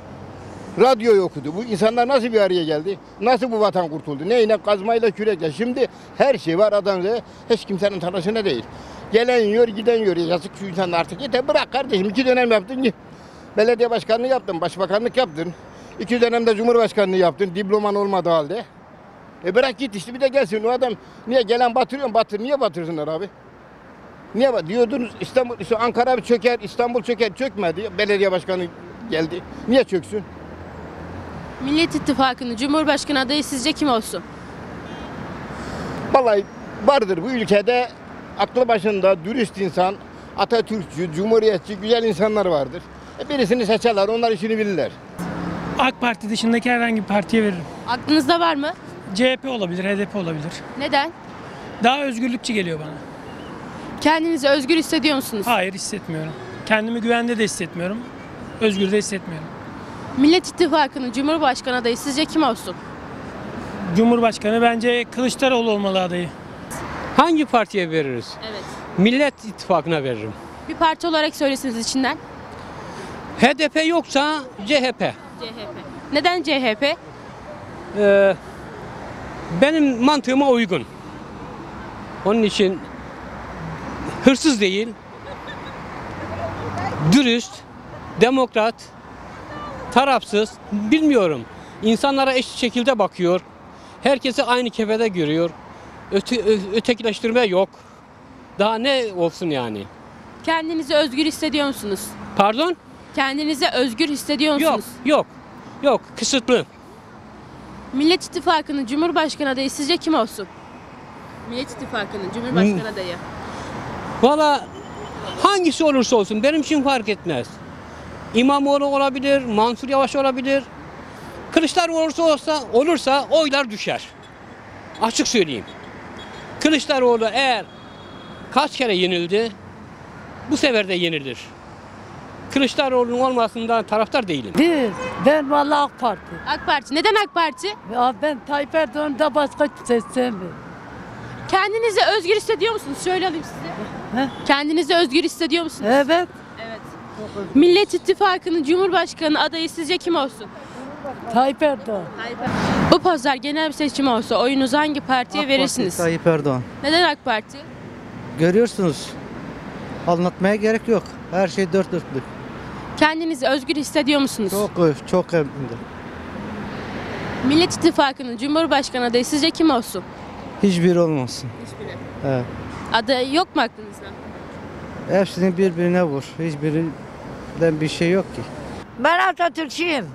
Radyo yoktu. Bu insanlar nasıl bir araya geldi? Nasıl bu vatan kurtuldu? Neyle? Kazmayla, kürekle. Şimdi her şey var adamda. Hiç kimsenin tanışına değil. Gelen yiyor, giden yiyor. Yazık şu insanlar artık. Yeter bırak kardeşim. İki dönem yaptın. Belediye başkanlığı yaptın. Başbakanlık yaptın. İki dönemde cumhurbaşkanlığı yaptın. Diploman olmadığı halde. E bırak git işte, bir de gelsin o adam. Niye gelen batırıyor? Batır. Niye batırsınlar abi? Niye bat? Diyordunuz İstanbul, işte Ankara bir çöker, İstanbul çöker. Çökmedi. Belediye başkanı geldi. Niye çöksün? Millet İttifakı'nın Cumhurbaşkanı adayı sizce kim olsun? Vallahi vardır bu ülkede aklı başında dürüst insan, Atatürkçü, Cumhuriyetçi, güzel insanlar vardır. E birisini seçerler, onlar işini bilirler. AK Parti dışındaki herhangi bir partiye veririm. Aklınızda var mı? C H P olabilir, H D P olabilir. Neden? Daha özgürlükçü geliyor bana. Kendinizi özgür hissediyor musunuz? Hayır, hissetmiyorum. Kendimi güvende de hissetmiyorum. Özgür de hissetmiyorum. Millet İttifakı'nın Cumhurbaşkanı adayı sizce kim olsun? Cumhurbaşkanı bence Kılıçdaroğlu olmalı adayı. Hangi partiye veririz? Evet. Millet İttifakı'na veririm. Bir parti olarak söylesiniz içinden. H D P yoksa C H P. C H P. Neden C H P? Ee, benim mantığıma uygun. Onun için hırsız değil, dürüst, demokrat, tarafsız, bilmiyorum. İnsanlara eşit şekilde bakıyor. Herkesi aynı kefede görüyor. Öte, ötekileştirme yok. Daha ne olsun yani? Kendinizi özgür hissediyor musunuz? Pardon? Kendinizi özgür hissediyor Yok, musunuz? yok, yok. Kısıtlı. Millet İttifakı'nın Cumhurbaşkanı adayı sizce kim olsun? Millet İttifakı'nın Cumhurbaşkanı Hmm. adayı. Valla hangisi olursa olsun benim için fark etmez. İmamoğlu olabilir, Mansur Yavaş olabilir. Kılıçdaroğlu olursa, olsa, olursa oylar düşer. Açık söyleyeyim. Kılıçdaroğlu eğer kaç kere yenildi, bu sefer de yenilir. Kılıçdaroğlu'nun olmasından taraftar değilim. Biz, ben vallahi AK Parti. AK Parti. Neden AK Parti? Ya ben Tayyip Erdoğan'da başka kimse sevmiyorum. Kendinizi özgür hissediyor musunuz? Şöyle alayım size. Kendinizi özgür hissediyor musunuz? Evet. Evet. Millet İttifakı'nın Cumhurbaşkanı adayı sizce kim olsun? Tayyip Erdoğan. Bu pazar genel bir seçim olsa oyunuzu hangi partiye verirsiniz? Tayyip Erdoğan. Neden AK Parti? Görüyorsunuz. Anlatmaya gerek yok. Her şey dört dörtlük. Kendinizi özgür hissediyor musunuz? Çok çok hem de. Millet İttifakı'nın Cumhurbaşkanı adayı sizce kim olsun? Hiçbiri olmasın. Hiçbiri. Evet. Aday yok mu aklınızda? Hepsini birbirine vur. Hiçbirinden bir şey yok ki. Ben Atatürkçüyüm.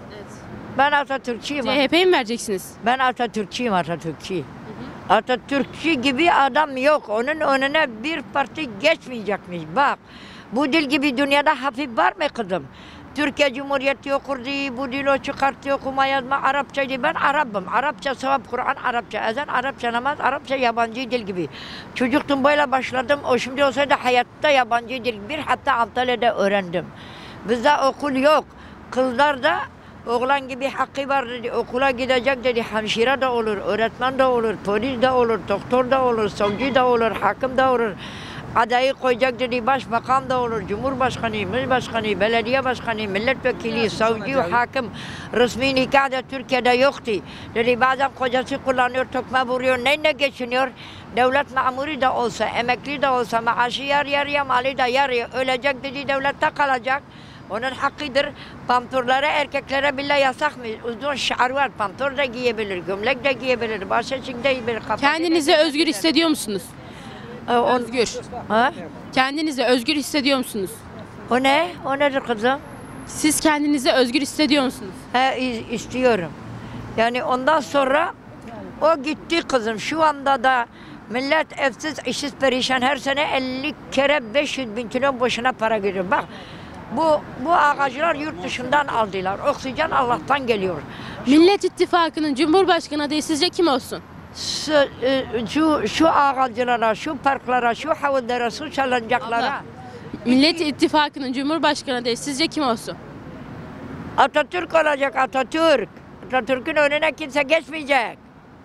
Ben Atatürkçüyüm. C H P'ye mi vereceksiniz? Ben Atatürkçüyüm, Atatürkçü. Atatürkçü gibi adam yok. Onun önüne bir parti geçmeyecekmiş. Bak, bu dil gibi dünyada hafif var mı kızım? Türkiye Cumhuriyeti okurdu, bu dil o çıkarttı, okuma yazma Arapçaydı. Ben Arap'ım. Arapça sevap Kur'an, Arapça ezan, Arapça namaz, Arapça yabancı dil gibi. Çocuktum böyle başladım. O şimdi olsaydı hayatta yabancı dil bir hatta Antalya'da öğrendim. Bizde okul yok. Kızlar da oğlan gibi hakkı var dedi. Okula gidecek dedi. Hemşire de olur, öğretmen de olur, polis de olur, doktor da olur, savcı da olur, hakim de olur. Adayı koyacak dedi. Başbakan da olur, cumhurbaşkanı, milbaşkanı, belediye başkanı, milletvekili, savcı, hakim. Resmi nikah da Türkiye'de yoktu. Dedi bazen kocası kullanıyor, tokma vuruyor. Neyle geçiniyor? Devlet memuru da olsa, emekli de olsa, maaşı yarı yarıya, mali de yarıya. Ölecek dedi, devlette kalacak. Onun hakkıdır. Pantolonları erkeklere bile yasak mı? Uzun şar var. Pantolon da giyebilir, gömlek de giyebilir, başörtüsü de giyebilir. Kendinizi özgür hissediyor musunuz? Özgür. Ha? Kendinizi özgür hissediyor musunuz? O ne? O nedir kızım? Siz kendinizi özgür hissediyor musunuz? He, istiyorum. Yani ondan sonra o gitti kızım. Şu anda da millet evsiz, işsiz, perişan. Her sene elli kere beş yüz bin kilo boşuna para giriyor. Bak. Bu bu ağaçlar yurt dışından aldılar. Oksijen Allah'tan geliyor. Millet İttifakı'nın Cumhurbaşkanı adayı sizce kim olsun? Şu, şu, şu ağaçlara, şu parklara, şu havuzlara, şu salıncaklara. Millet İttifakı'nın Cumhurbaşkanı adayı sizce kim olsun? Atatürk olacak, Atatürk. Atatürk'ün önüne kimse geçmeyecek.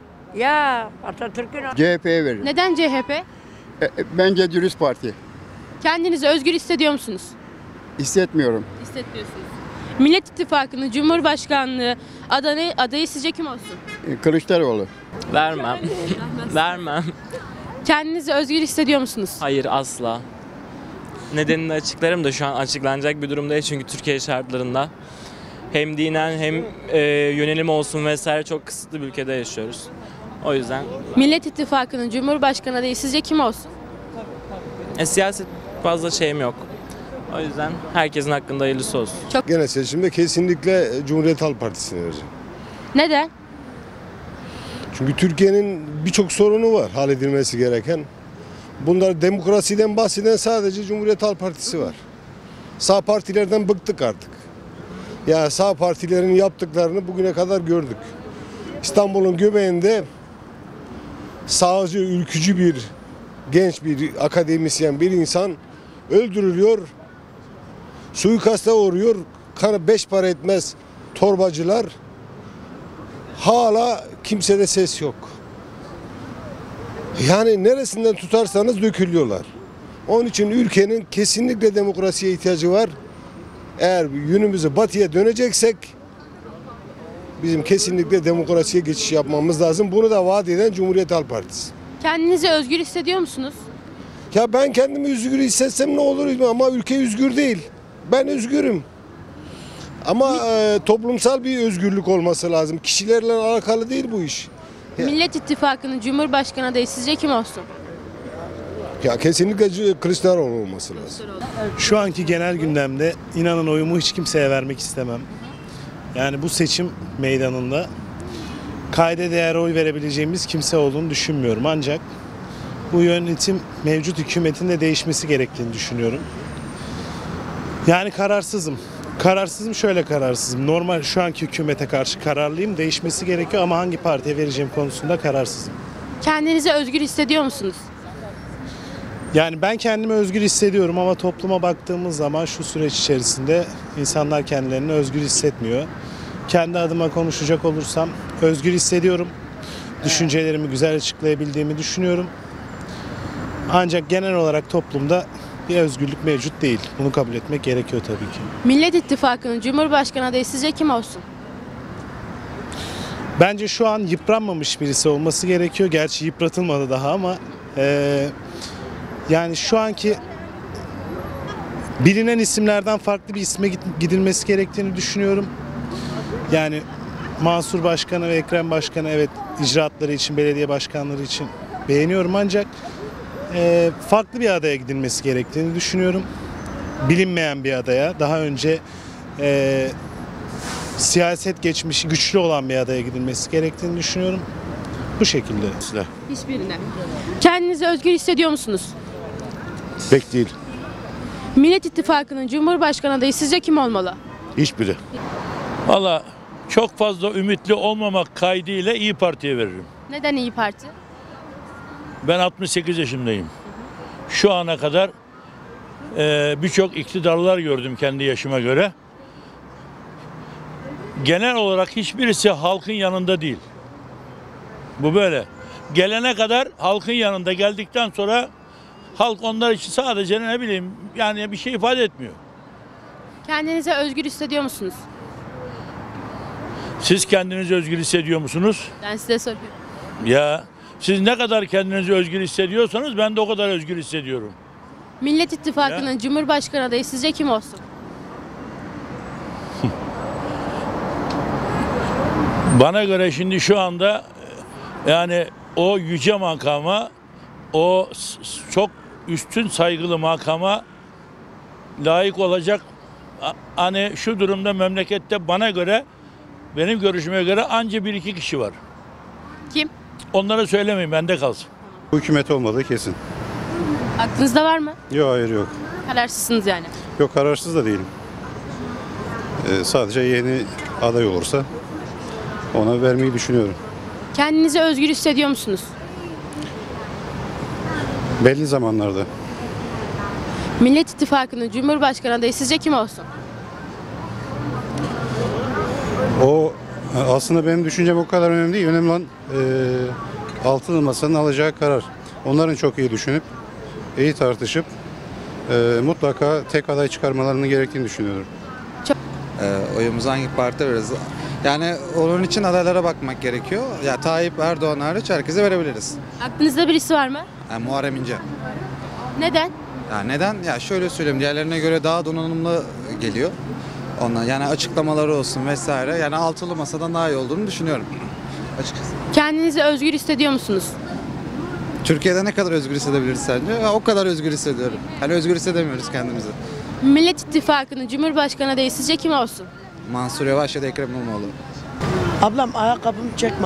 Ya Atatürk'ün... C H P'ye veririm. Neden C H P? E, bence dürüst parti. Kendinizi özgür hissediyor musunuz? Hissetmiyorum. Hissetmiyorsunuz. Millet İttifakı'nın Cumhurbaşkanlığı adayı, adayı sizce kim olsun? E, Kılıçdaroğlu. Vermem. Vermem. Kendinizi özgür hissediyor musunuz? Hayır, asla. Nedenini açıklarım da şu an açıklanacak bir durum değil çünkü Türkiye şartlarında hem dinen hem e, yönelim olsun vesaire çok kısıtlı bir ülkede yaşıyoruz. O yüzden. Millet İttifakı'nın Cumhurbaşkanı adayı sizce kim olsun? E, siyaset fazla şeyim yok. O yüzden herkesin hakkında hayırlısı olsun. Çok... Genel seçimde kesinlikle Cumhuriyet Halk Partisi'ne vereceğim. Neden? Çünkü Türkiye'nin birçok sorunu var halledilmesi gereken. Bunlar demokrasiden bahseden sadece Cumhuriyet Halk Partisi var. Sağ partilerden bıktık artık. Ya sağ partilerin yaptıklarını bugüne kadar gördük. İstanbul'un göbeğinde sağcı, ülkücü bir genç bir akademisyen, bir insan öldürülüyor. Suikasta uğruyor. Kanı beş para etmez torbacılar. Hala kimsede ses yok. Yani neresinden tutarsanız dökülüyorlar. Onun için ülkenin kesinlikle demokrasiye ihtiyacı var. Eğer yönümüzü batıya döneceksek bizim kesinlikle demokrasiye geçiş yapmamız lazım. Bunu da vaat eden Cumhuriyet Halk Partisi. Kendinizi özgür hissediyor musunuz? Ya ben kendimi özgür hissetsem ne olur ama ülke özgür değil. Ben özgürüm. Ama e, toplumsal bir özgürlük olması lazım. Kişilerle alakalı değil bu iş. Millet İttifakı'nın Cumhurbaşkanı adayı sizce kim olsun? Ya kesinlikle Kılıçdaroğlu olması lazım. Şu anki genel gündemde inanın oyumu hiç kimseye vermek istemem. Yani bu seçim meydanında kayda değer oy verebileceğimiz kimse olduğunu düşünmüyorum. Ancak bu yönetim mevcut hükümetin de değişmesi gerektiğini düşünüyorum. Yani kararsızım. Kararsızım şöyle kararsızım. Normal şu anki hükümete karşı kararlıyım. Değişmesi gerekiyor ama hangi partiye vereceğim konusunda kararsızım. Kendinizi özgür hissediyor musunuz? Yani ben kendimi özgür hissediyorum ama topluma baktığımız zaman şu süreç içerisinde insanlar kendilerini özgür hissetmiyor. Kendi adıma konuşacak olursam özgür hissediyorum. Düşüncelerimi güzel açıklayabildiğimi düşünüyorum. Ancak genel olarak toplumda bir özgürlük mevcut değil. Bunu kabul etmek gerekiyor tabii ki. Millet İttifakı'nın Cumhurbaşkanı adayı sizce kim olsun? Bence şu an yıpranmamış birisi olması gerekiyor. Gerçi yıpratılmadı daha ama e, yani şu anki bilinen isimlerden farklı bir isme gidilmesi gerektiğini düşünüyorum. Yani Mansur Başkanı ve Ekrem Başkanı evet icraatları için, belediye başkanları için beğeniyorum ancak e, farklı bir adaya gidilmesi gerektiğini düşünüyorum. Bilinmeyen bir adaya, daha önce e, siyaset geçmişi güçlü olan bir adaya gidilmesi gerektiğini düşünüyorum. Bu şekilde. Hiçbirine. Kendinizi özgür hissediyor musunuz? Pek değil. Millet İttifakı'nın Cumhurbaşkanı adayı sizce kim olmalı? Hiçbiri. Valla çok fazla ümitli olmamak kaydıyla İyi Parti'ye veririm. Neden İyi Parti? Ben altmış sekiz yaşındayım. Şu ana kadar e, birçok iktidarlar gördüm kendi yaşıma göre. Genel olarak hiçbirisi halkın yanında değil. Bu böyle. Gelene kadar halkın yanında, geldikten sonra halk onlar için sadece ne bileyim yani bir şey ifade etmiyor. Kendinizi özgür hissediyor musunuz? Siz kendinizi özgür hissediyor musunuz? Ben size soruyorum. Ya siz ne kadar kendinizi özgür hissediyorsanız ben de o kadar özgür hissediyorum. Millet İttifakı'nın Cumhurbaşkanı adayı sizce kim olsun? Bana göre şimdi şu anda yani o yüce makama, o çok üstün saygılı makama layık olacak hani şu durumda memlekette bana göre, benim görüşüme göre anca bir iki kişi var. Kim? Onlara söylemeyin, bende kalsın. Bu hükümet olmadığı kesin. Aklınızda var mı? Yok, hayır yok. Kararsızsınız yani. Yok, kararsız da değilim. Ee, sadece yeni aday olursa ona vermeyi düşünüyorum. Kendinizi özgür hissediyor musunuz? Belli zamanlarda. Millet İttifakı'nın Cumhurbaşkanı adayı sizce kim olsun? O aslında benim düşüncem o kadar önemli değil. Önemli olan e, altılı masanın alacağı karar. Onların çok iyi düşünüp, iyi tartışıp e, mutlaka tek aday çıkarmalarını gerektiğini düşünüyorum. E, oyumuzu hangi partiye veririz? Yani onun için adaylara bakmak gerekiyor. Ya Tayyip Erdoğan hariç herkese verebiliriz. Aklınızda birisi var mı? Yani Muharrem İnce. Neden? Ya neden? Ya şöyle söyleyeyim, diğerlerine göre daha donanımlı geliyor. Ondan yani açıklamaları olsun vesaire. Yani altılı masadan daha iyi olduğunu düşünüyorum açıkçası. Kendinizi özgür hissediyor musunuz? Türkiye'de ne kadar özgür hissedebiliriz sence? Ya, o kadar özgür hissediyorum. Hani özgür hissedemiyoruz kendimizi. Millet İttifakı'nın Cumhurbaşkanı adayı sizce kim olsun? Mansur Yavaş ya da Ekrem İmamoğlu. Ablam ayakkabımı çekme.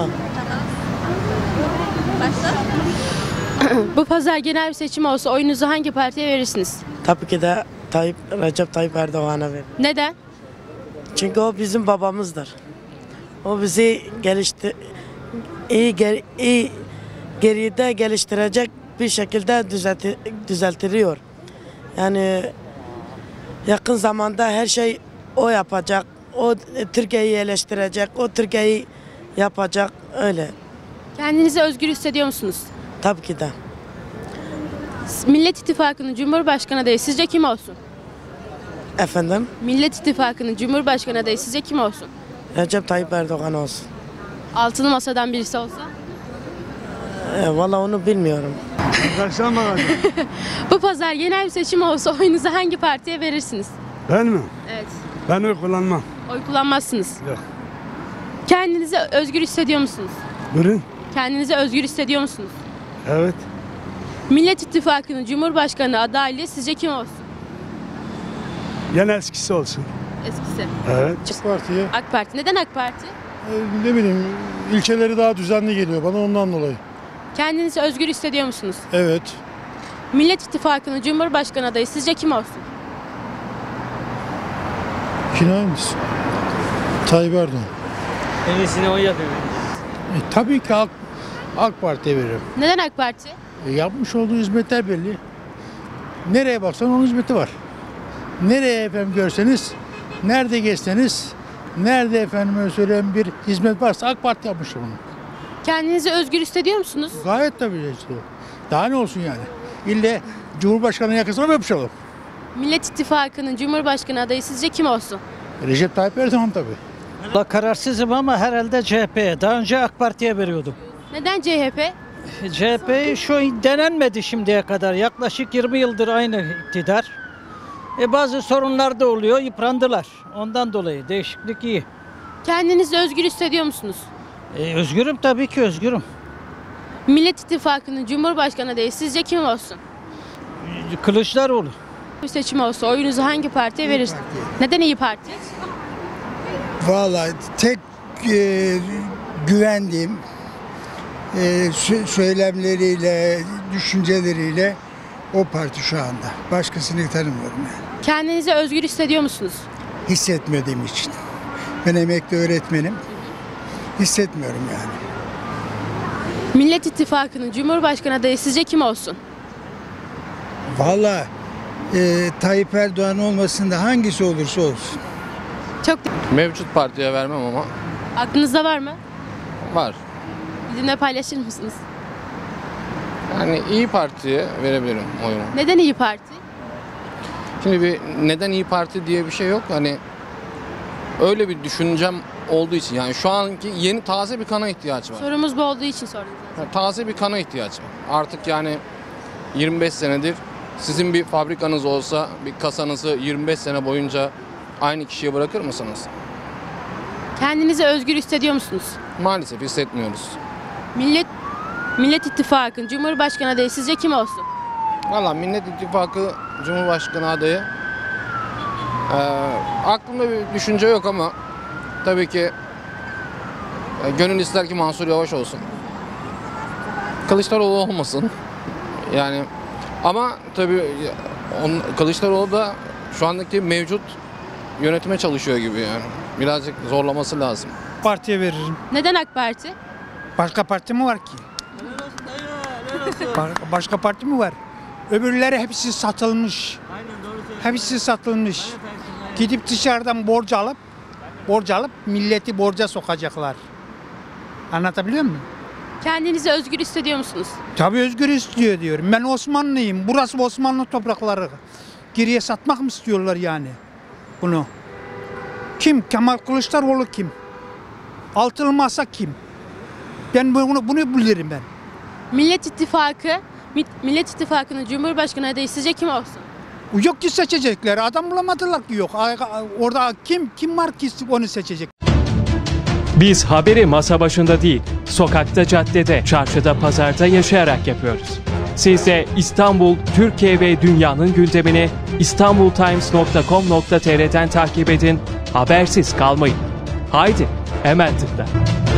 Bu pazar genel bir seçim olsa oyunuzu hangi partiye verirsiniz? Tabii ki de Tayyip, Recep Tayyip Erdoğan'a veririm. Neden? Çünkü o bizim babamızdır. O bizi geliştir iyi, ger iyi geride geliştirecek bir şekilde düzelti düzeltiliyor. Yani yakın zamanda her şey o yapacak. O Türkiye'yi eleştirecek. O Türkiye'yi yapacak öyle. Kendinizi özgür hissediyor musunuz? Tabii ki de. Millet İttifakı'nın Cumhurbaşkanı adayı sizce kim olsun? Efendim? Millet İttifakı'nın Cumhurbaşkanı adayı sizce kim olsun? Recep Tayyip Erdoğan olsun. Altılı masadan birisi olsa? E, Valla onu bilmiyorum. Bu pazar genel bir seçim olsa oyunuzu hangi partiye verirsiniz? Ben mi? Evet. Ben oy kullanmam. Oy kullanmazsınız. Yok. Kendinizi özgür hissediyor musunuz? Buyurun. Kendinizi özgür hissediyor musunuz? Evet. Millet İttifakı'nın Cumhurbaşkanı adaylığı sizce kim olsun? Yine eskisi olsun. Eskisi. Evet. AK Parti'ye. AK Parti. Neden AK Parti? Ee, ne bileyim, ilkeleri daha düzenli geliyor bana, ondan dolayı. Kendinizi özgür hissediyor musunuz? Evet. Millet İttifakı'nın Cumhurbaşkanı adayı sizce kim olsun? Kinayemiz. Tayyip Erdoğan. En iyisini o yapıyor. E, tabii ki AK, AK Parti'ye veririm. Neden AK Parti? E, yapmış olduğu hizmetler belli. Nereye baksan onun hizmeti var. Nereye efendim görseniz, nerede geçseniz, nerede efendime söyleyeyim bir hizmet varsa AK Parti yapmış bunu. Kendinizi özgür hissediyor musunuz? Gayet tabii işte. Daha ne olsun yani? İlle Cumhurbaşkanı'na yakasına mı yapışalım? Millet İttifakı'nın Cumhurbaşkanı adayı sizce kim olsun? Recep Tayyip Erdoğan tabii. Valla kararsızım ama herhalde C H P'ye. Daha önce AK Parti'ye veriyordum. Neden C H P? C H P şu denenmedi şimdiye kadar. Yaklaşık yirmi yıldır aynı iktidar. E bazı sorunlar da oluyor, yıprandılar. Ondan dolayı değişiklik iyi. Kendinizi özgür hissediyor musunuz? E, özgürüm tabii ki özgürüm. Millet İttifakı'nın Cumhurbaşkanı adayı sizce kim olsun? Kılıçdaroğlu. Bir seçim olsa oyunuzu hangi partiye verirsiniz? Neden İyi Parti? Vallahi tek e, güvendiğim e, sö- söylemleriyle, düşünceleriyle o parti şu anda. Başkasını tanımıyorum yani. Kendinizi özgür hissediyor musunuz? Hissetmediğim için. Ben emekli öğretmenim. Hissetmiyorum yani. Millet İttifakı'nın Cumhurbaşkanı adayı sizce kim olsun? Vallahi e, Tayyip Erdoğan olmasın da hangisi olursa olsun. Çok Mevcut partiye vermem ama aklınızda var mı? var. Bizimle paylaşır mısınız? Yani İyi Parti'ye verebilirim oyunu. Neden İyi Parti? Şimdi bir neden İyi Parti diye bir şey yok. Hani öyle bir düşüncem olduğu için yani şu anki yeni taze bir kana ihtiyaç var. Sorumuz bu olduğu için sordum. Yani taze bir kana ihtiyaç var. Artık yani yirmi beş senedir sizin bir fabrikanız olsa bir kasanızı yirmi beş sene boyunca aynı kişiye bırakır mısınız? Kendinizi özgür hissediyor musunuz? Maalesef hissetmiyoruz. Millet Millet İttifakı'nın Cumhurbaşkanı adayı sizce kim olsun? Valla Millet İttifakı Cumhurbaşkanı adayı e, aklımda bir düşünce yok ama tabii ki e, gönül ister ki Mansur Yavaş olsun. Kılıçdaroğlu olmasın. Yani ama tabii on, Kılıçdaroğlu da şu andaki mevcut yönetime çalışıyor gibi yani. Birazcık zorlaması lazım. Partiye veririm. Neden AK Parti? Başka parti mi var ki? Ba- Başka parti mi var? Öbürleri hepsi satılmış. Hepsi satılmış. Gidip dışarıdan borç alıp borç alıp milleti borca sokacaklar. Anlatabiliyor muyum? Kendinizi özgür hissediyor musunuz? Tabii özgür istiyor diyorum. Ben Osmanlıyım. Burası Osmanlı toprakları. Geriye satmak mı istiyorlar yani bunu? Kim? Kemal Kılıçdaroğlu kim? Altılı Masa kim? Ben bunu, bunu bilirim ben. Millet İttifakı Millet İttifakı'nın Cumhurbaşkanı adayı sizce kim olsun? Yok ki seçecekler. Adam bulamadılar ki yok. Orada kim kim var ki onu seçecek? Biz haberi masa başında değil, sokakta, caddede, çarşıda, pazarda yaşayarak yapıyoruz. Siz de İstanbul, Türkiye ve dünyanın gündemini istanbul times nokta com nokta tr'den takip edin, habersiz kalmayın. Haydi, hemen tıkla.